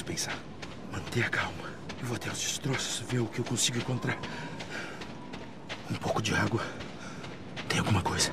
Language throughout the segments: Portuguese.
pensar. Manter a calma. Eu vou até os destroços, ver o que eu consigo encontrar. Um pouco de água. Tem alguma coisa?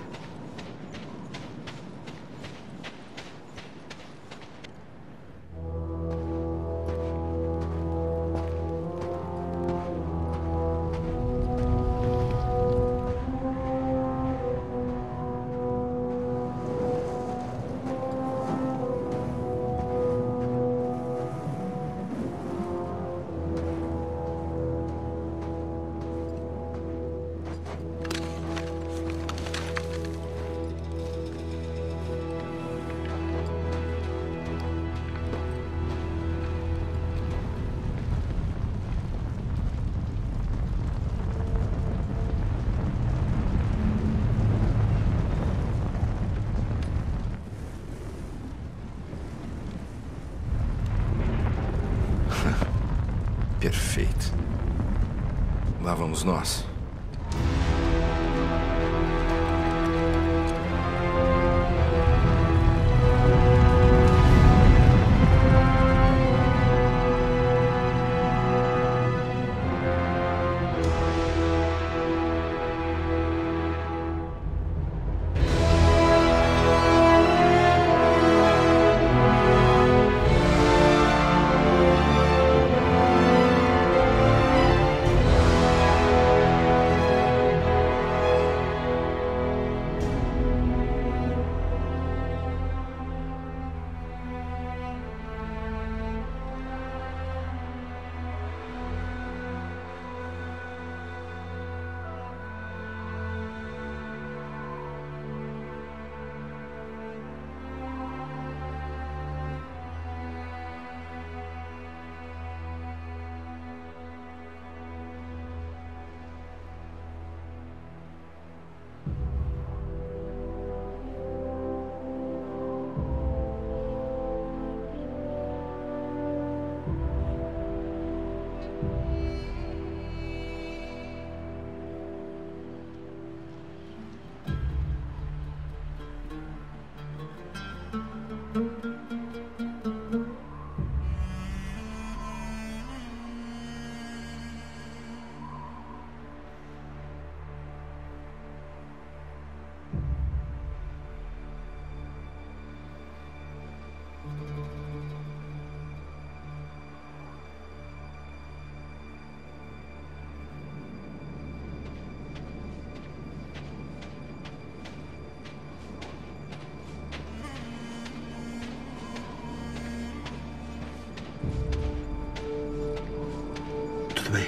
Perfeito. Lá vamos nós. Tudo bem.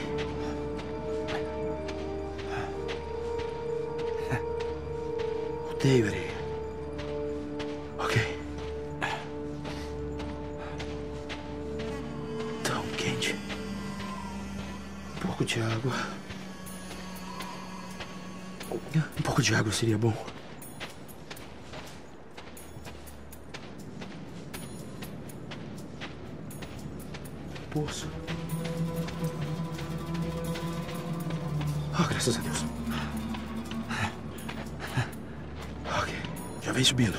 Odeio areia. Ok. Tão quente. Um pouco de água. Um pouco de água seria bom. Poço. Oh, graças a Deus. Ok, já vem subindo.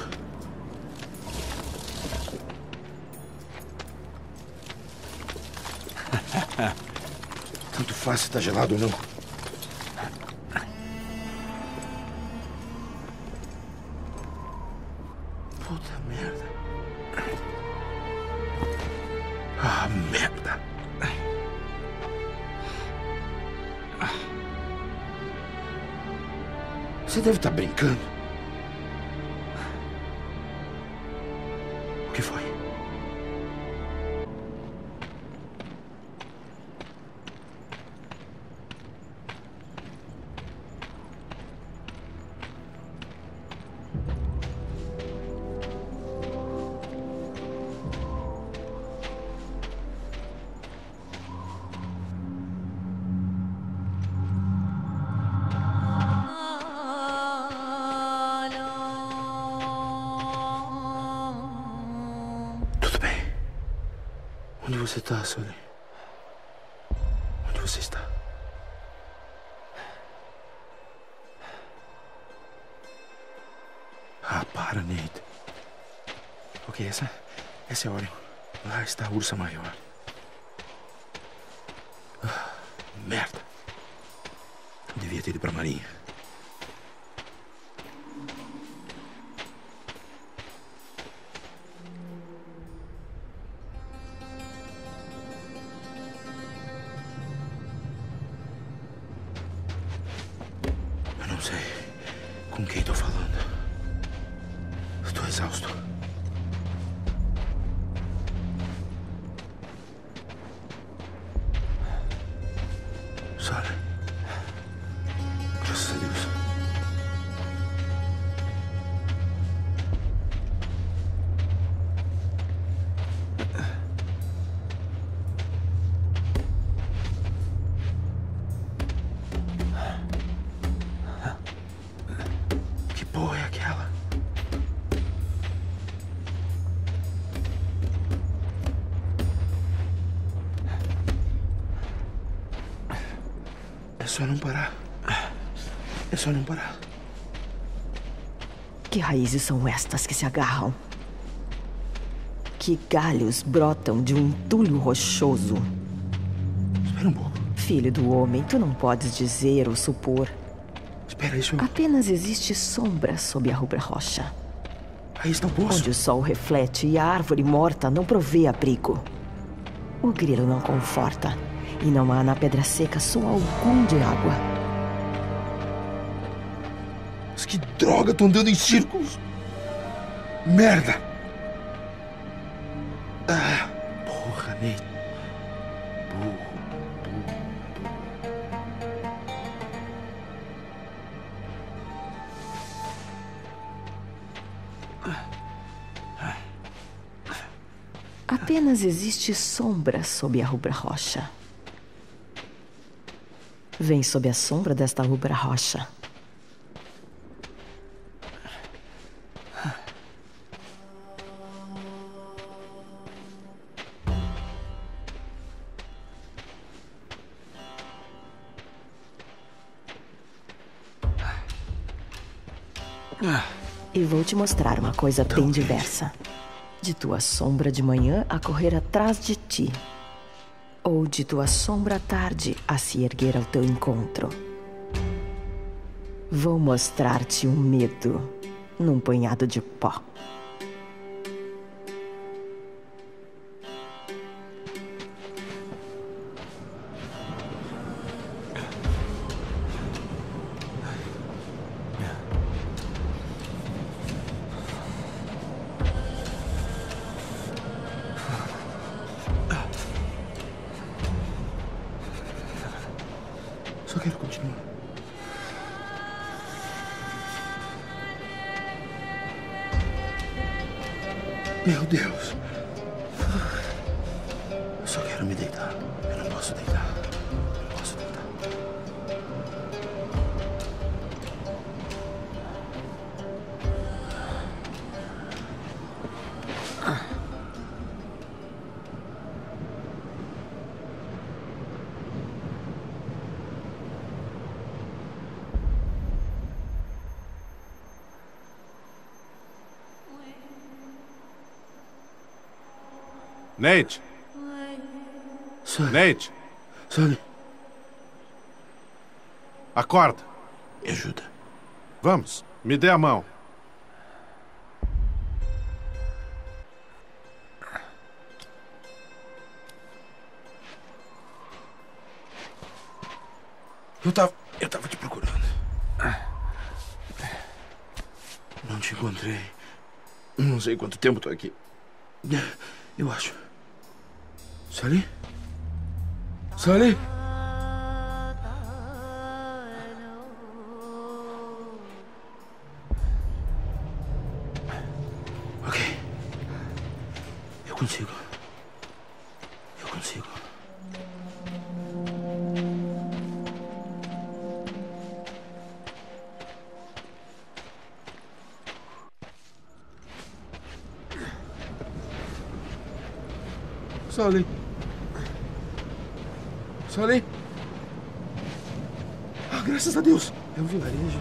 Tanto faz se tá gelado ou não. Puta merda. Ah, merda. Você deve estar brincando. O que foi? Onde você está, Sully? Onde você está? Ah, para, Nate. Ok, essa é a hora. Lá está a ursa maior. Merda. Eu devia ter ido pra Marinha. Eu não sei com quem tô falando. Eu tô exausto. Sully. Graças a Deus. Que porra é aquela? É só não parar. É só não parar. Que raízes são estas que se agarram? Que galhos brotam de um entulho rochoso? Espera um pouco. Filho do homem, tu não podes dizer ou supor. Espera, isso... Apenas existe sombra sob a rubra rocha, Aí está o poço. onde o sol reflete e a árvore morta não provê abrigo. O grilo não conforta, e não há na pedra seca som algum de água. Mas que droga, tô andando em círculos. Merda. Ah, porra, Nate. Burro. Apenas existe sombra sob a rubra rocha. Vem sob a sombra desta rubra rocha. E vou te mostrar uma coisa bem diversa. De tua sombra de manhã a correr atrás de ti. Ou de tua sombra à tarde a se erguer ao teu encontro. Vou mostrar-te um medo num punhado de pó. Só quero continuar. Meu Deus. Eu só quero me deitar. Eu não posso deitar. Eu não posso deitar. Nate! Sully. Nate! Sully, Acorda! me ajuda. Vamos, me dê a mão. Eu tava te procurando. Não te encontrei. Não sei quanto tempo tô aqui. Eu acho. Sully? Sully? Ok. Eu consigo. Eu consigo. Sully. Sully. Ah, graças a Deus. É um vilarejo.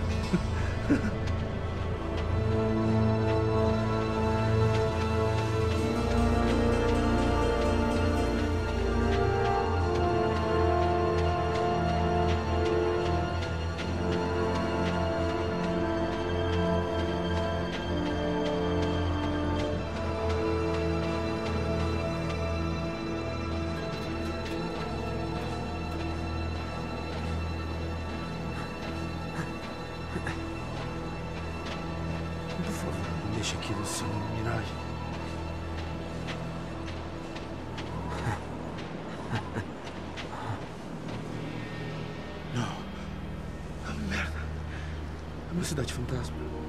deixe aquilo ser uma miragem. Não. Ah, merda. É uma cidade fantasma.